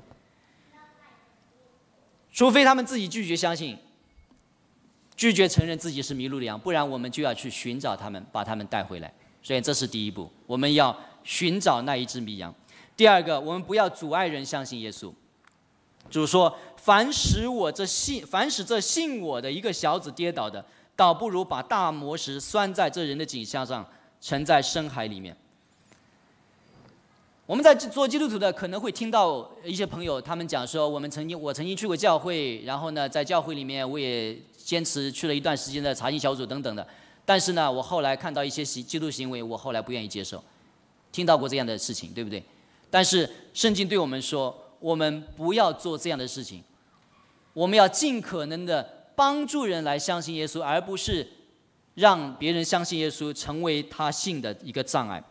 [SPEAKER 7] 除非他们自己拒绝相信，拒绝承认自己是迷路的羊，不然我们就要去寻找他们，把他们带回来。所以这是第一步，我们要寻找那一只迷羊。第二个，我们不要阻碍人相信耶稣。主说，凡使我这信，凡使这信我的一个小子跌倒的，倒不如把大磨石拴在这人的颈项上，沉在深海里面。我们在做基督徒的可能会听到一些朋友他们讲说，我们曾经我曾经去过教会，然后呢在教会里面我也坚持去了一段时间的查经小组等等的，但是呢我后来看到一些基督行为，我后来不愿意接受。听到过这样的事情，对不对？但是圣经对我们说，我们不要做这样的事情，我们要尽可能的帮助人来相信耶稣，而不是让别人相信耶稣成为他信的一个障碍。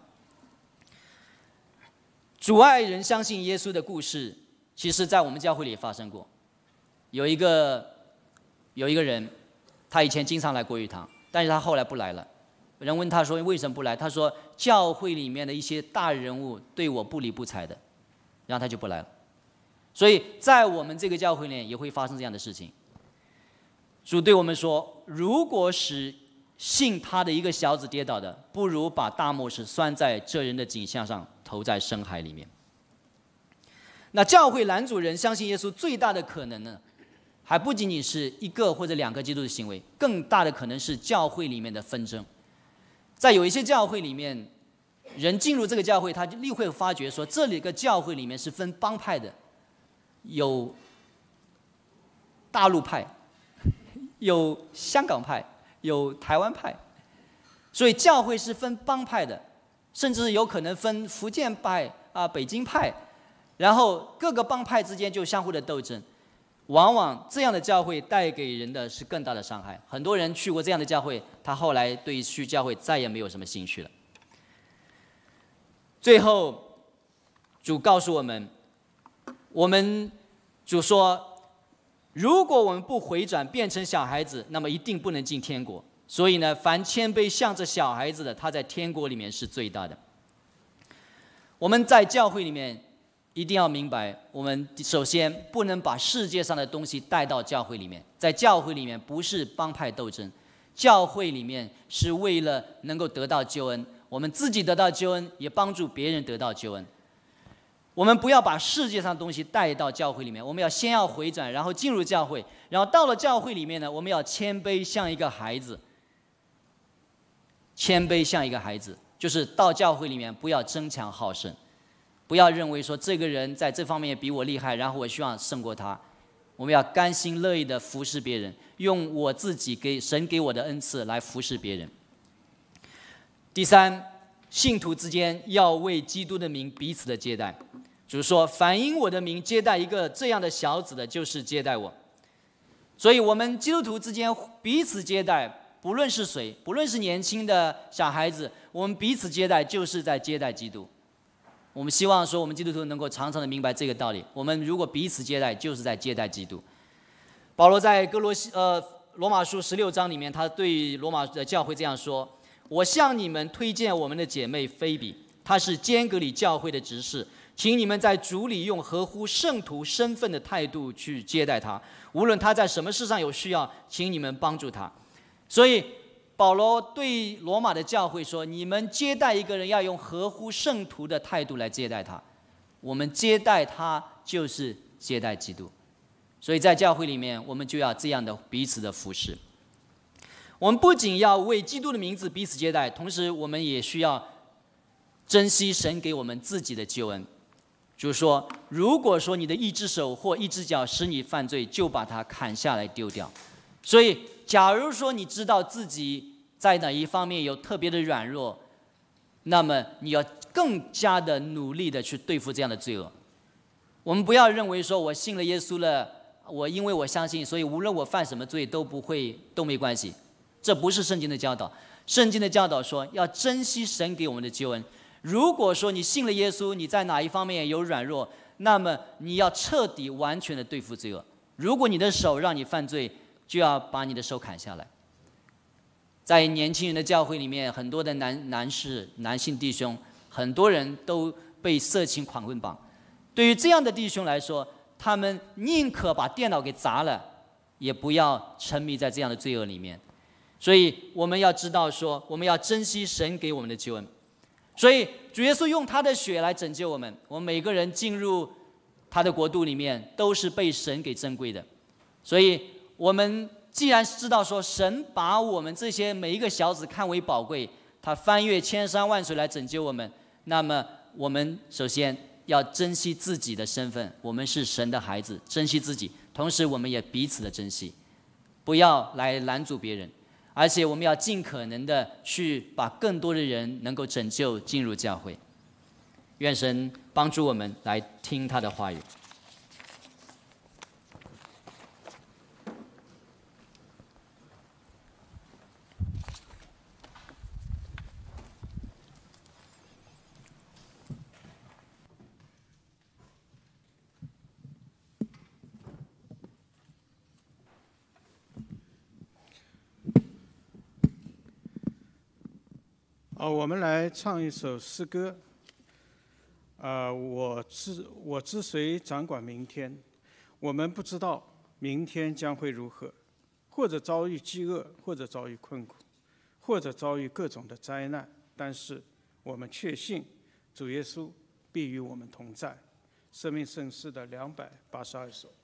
[SPEAKER 7] 阻碍人相信耶稣的故事，其实在我们教会里发生过。有一个有一个人，他以前经常来国语堂，但是他后来不来了。人问他说为什么不来，他说教会里面的一些大人物对我不理不睬的，然后他就不来了。 所以在我们这个教会里也会发生这样的事情。主对我们说，如果使信他的一个小子跌倒的，不如把大磨石拴在这人的颈项上，投在深海里面。那教会拦阻人相信耶稣最大的可能呢，还不仅仅是一个或者两个基督的行为，更大的可能是教会里面的纷争。在有一些教会里面，人进入这个教会，他就立会发觉说，这里个教会里面是分帮派的，有大陆派，有香港派，有台湾派，所以教会是分帮派的，甚至有可能分福建派啊、北京派，然后各个帮派之间就相互的斗争。往往这样的教会带给人的是更大的伤害。很多人去过这样的教会，他后来对去教会再也没有什么兴趣了。最后，主告诉我们，我们主说，如果我们不回转变成小孩子，那么一定不能进天国。所以呢，凡谦卑像这小孩子的，他在天国里面是最大的。我们在教会里面一定要明白，我们首先不能把世界上的东西带到教会里面。在教会里面不是帮派斗争，教会里面是为了能够得到救恩，我们自己得到救恩，也帮助别人得到救恩。我们不要把世界上的东西带到教会里面，我们要先要回转，然后进入教会，然后到了教会里面呢，我们要谦卑像一个孩子。谦卑像一个孩子，就是到教会里面不要争强好胜，不要认为说这个人在这方面比我厉害，然后我希望胜过他。我们要甘心乐意的服侍别人，用我自己给神给我的恩赐来服侍别人。第三，信徒之间要为基督的名彼此的接待。主说，凡因我的名接待一个这样的小子的，就是接待我。所以我们基督徒之间彼此接待，不论是谁，不论是年轻的小孩子，我们彼此接待就是在接待基督。我们希望说，我们基督徒能够常常的明白这个道理。我们如果彼此接待，就是在接待基督。保罗在哥罗西呃罗马书十六章里面，他对罗马的教会这样说：我向你们推荐我们的姐妹菲比，她是坚革里教会的执事，请你们在主里用合乎圣徒身份的态度去接待她，无论她在什么事上有需要，请你们帮助她。所以保罗对罗马的教会说，你们接待一个人要用合乎圣徒的态度来接待他，我们接待他就是接待基督。所以在教会里面，我们就要这样的彼此的服侍。我们不仅要为基督的名字彼此接待，同时我们也需要珍惜神给我们自己的救恩。就是说，如果说你的一只手或一只脚使你犯罪，就把它砍下来丢掉。所以假如说你知道自己在哪一方面有特别的软弱，那么你要更加的努力的去对付这样的罪恶。我们不要认为说我信了耶稣了，我因为我相信，所以无论我犯什么罪都不会都没关系。这不是圣经的教导。圣经的教导说要珍惜神给我们的救恩。如果说你信了耶稣，你在哪一方面有软弱，那么你要彻底完全的对付罪恶。如果你的手让你犯罪，就要把你的手砍下来。在年轻人的教会里面，很多的男男士、男性弟兄，很多人都被色情狂棍绑。对于这样的弟兄来说，他们宁可把电脑给砸了，也不要沉迷在这样的罪恶里面。所以我们要知道说，我们要珍惜神给我们的救恩。所以主耶稣用他的血来拯救我们，我们每个人进入他的国度里面，都是被神给珍贵的。所以我们既然知道说神把我们这些每一个小子看为宝贵，他翻越千山万水来拯救我们，那么我们首先要珍惜自己的身份，我们是神的孩子，珍惜自己，同时我们也彼此的珍惜，不要来拦阻别人，而且我们要尽可能的去把更多的人能够拯救进入教会。愿神帮助我们来听他的话语。
[SPEAKER 2] 好，我们来唱一首诗歌。 呃，我之我之谁掌管明天？我们不知道明天将会如何，或者遭遇饥饿，或者遭遇困苦，或者遭遇各种的灾难。但是我们确信，主耶稣必与我们同在。生命圣诗的两百八十二首。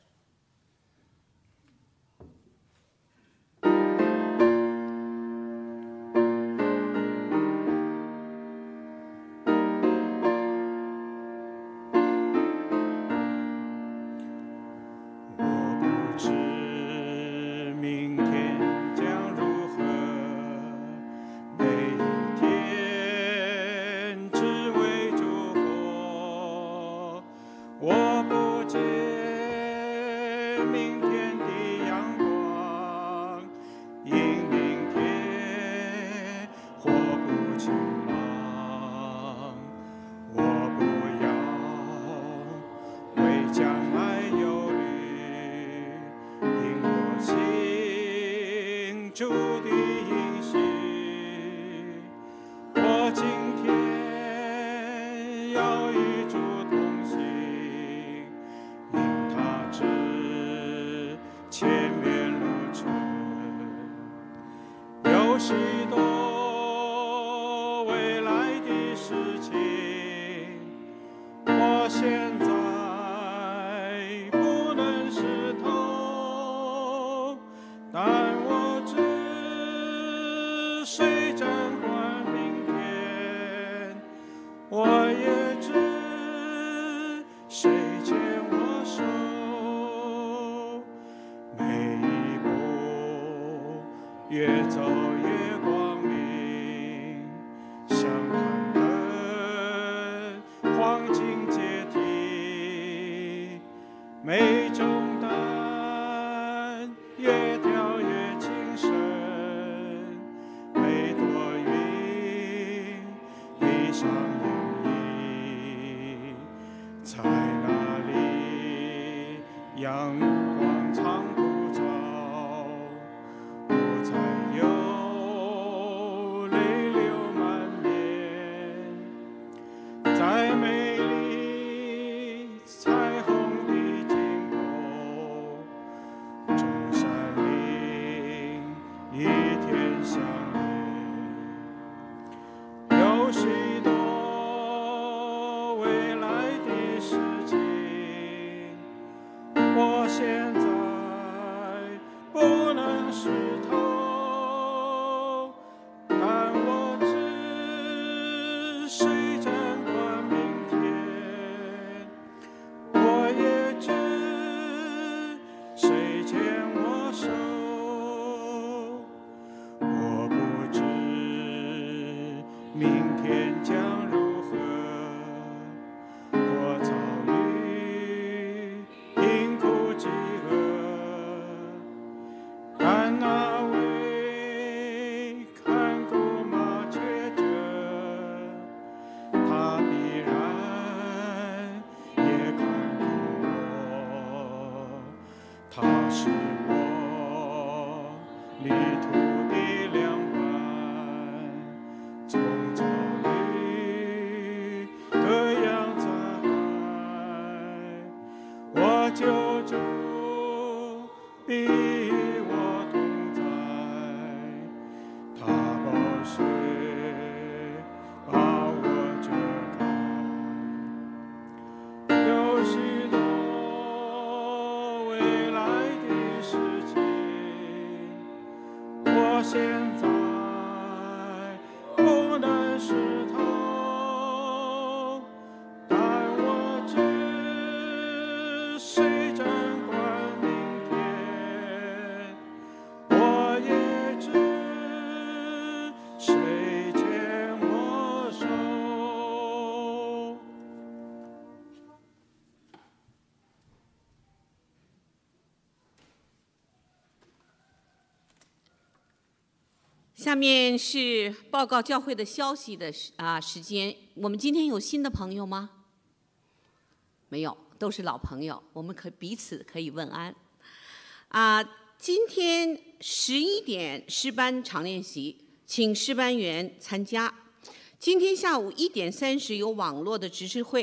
[SPEAKER 1] 下面是报告教会的消息的时啊时间。我们今天有新的朋友吗？没有，都是老朋友。我们可彼此可以问安。啊，今天十一点诗班常练习，请诗班员参加。今天下午一点三十有网络的执事会，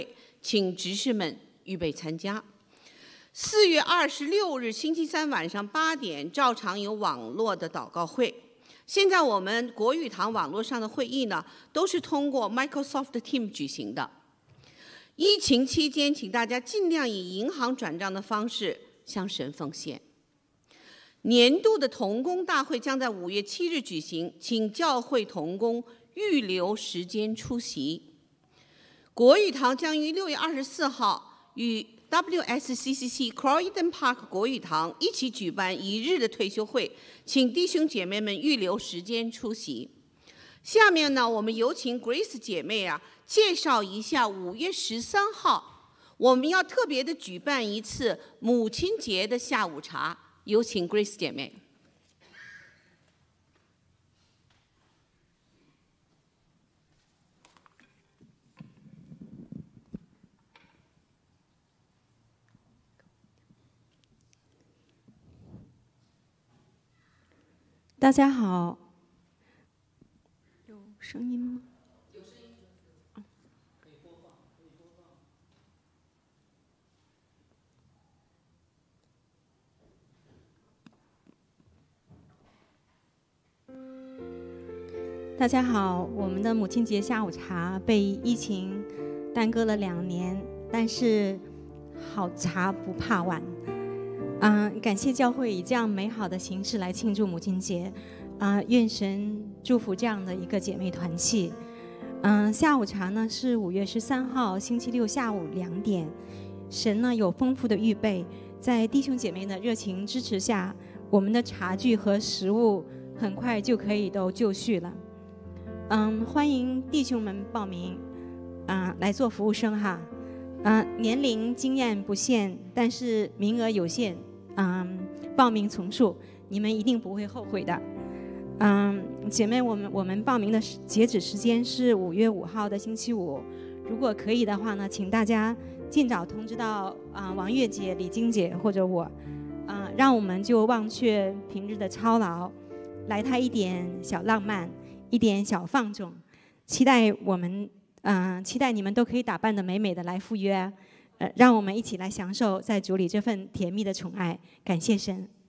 [SPEAKER 1] 请执事们预备参加。四月二十六日星期三晚上八点，照常有网络的祷告会。现在我们国语堂网络上的会议呢，都是通过 Microsoft Teams 举行的。疫情期间，请大家尽量以银行转账的方式向神奉献。年度的同工大会将在五月七日举行，请教会同工预留时间出席。国语堂将于六月二十四号与 W S C C C Croydon Park 国语堂一起举办一日的退休会，请弟兄姐妹们预留时间出席。下面呢，我们有请 Grace 姐妹啊，介绍一下五月十三号我们要特别的举办一次母亲节的下午茶，有请 Grace 姐妹。
[SPEAKER 8] 大家好，有声音吗？有声音。哦，可以播放，可以播放。大家好，我们的母亲节下午茶被疫情耽搁了两年，但是好茶不怕晚。嗯，感谢教会以这样美好的形式来庆祝母亲节，啊、呃，愿神祝福这样的一个姐妹团契。嗯、呃，下午茶呢是五月十三号星期六下午两点，神呢有丰富的预备，在弟兄姐妹的热情支持下，我们的茶具和食物很快就可以都就绪了。嗯，欢迎弟兄们报名，啊、呃，来做服务生哈。嗯、呃，年龄经验不限，但是名额有限。嗯，报名从速，你们一定不会后悔的。嗯，姐妹，我们我们报名的截止时间是五月五号的星期五。如果可以的话呢，请大家尽早通知到啊、呃、王月姐、李金姐或者我，啊、呃，让我们就忘却平日的操劳，来他一点小浪漫，一点小放纵，期待我们嗯、呃，期待你们都可以打扮得美美的来赴约。呃，让我们一起来享受在主里这份甜蜜的宠爱，感谢神。